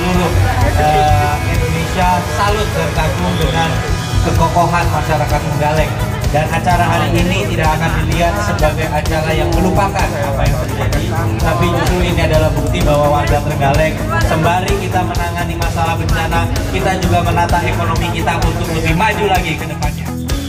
seluruh Indonesia salut dan kagum dengan kekokohan masyarakat Trenggalek. Dan acara hari ini tidak akan dilihat sebagai acara yang melupakan apa yang terjadi, tapi justru ini adalah bukti bahwa warga Trenggalek, sembari kita menangani masalah bencana, kita juga menata ekonomi kita untuk lebih maju lagi ke depannya.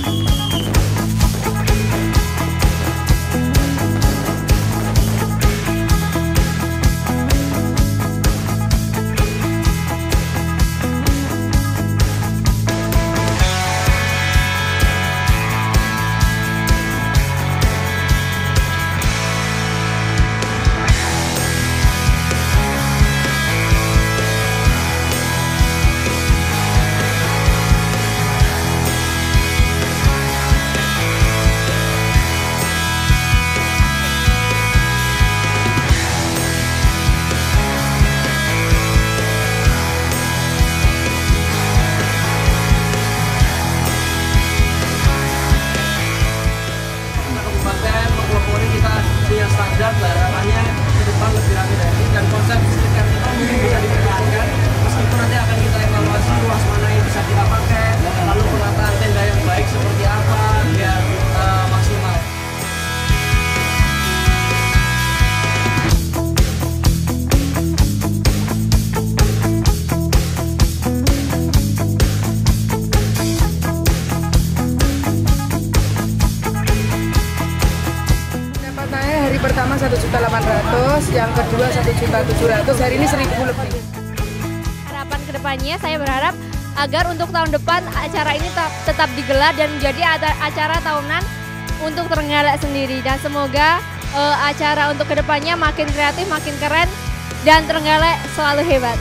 Standar harapannya ke depan lebih rapi lagi dan konsep stiker itu mungkin bisa dipertahankan meskipun nanti akan kita evaluasi ruas mana yang bisa kita pakai, lalu penataan tenda yang baik seperti apa biar maksimal. Hari pertama 1.800.000, yang kedua 1.700.000, hari ini 1.000 lebih. Harapan kedepannya saya berharap agar untuk tahun depan acara ini tetap digelar dan menjadi acara tahunan untuk Trenggalek sendiri, dan semoga acara untuk kedepannya makin kreatif, makin keren, dan Trenggalek selalu hebat.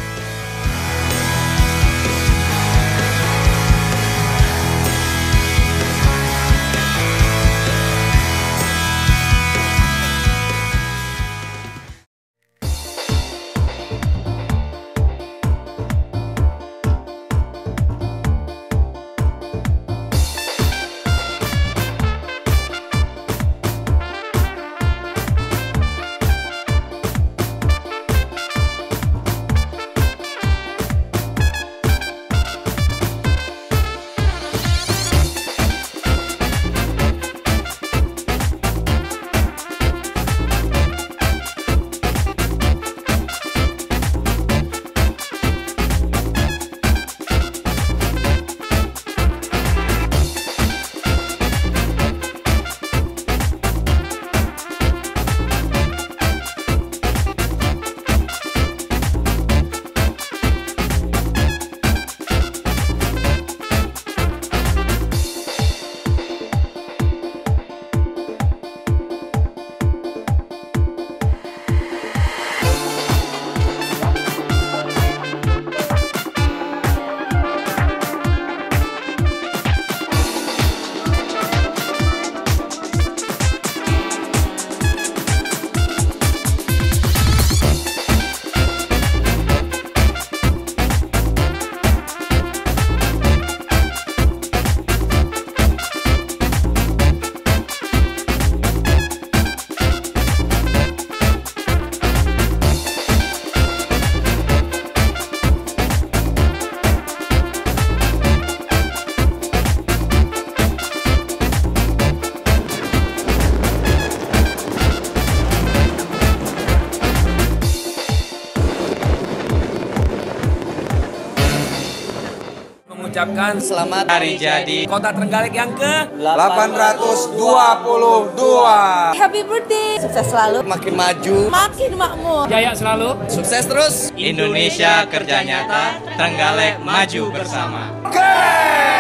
Mengucapkan selamat hari jadi Kota Trenggalek yang ke 822. Happy birthday, sukses selalu, Makin maju, makin makmur, jaya selalu, sukses terus. Indonesia kerja nyata, Trenggalek maju bersama. Keren!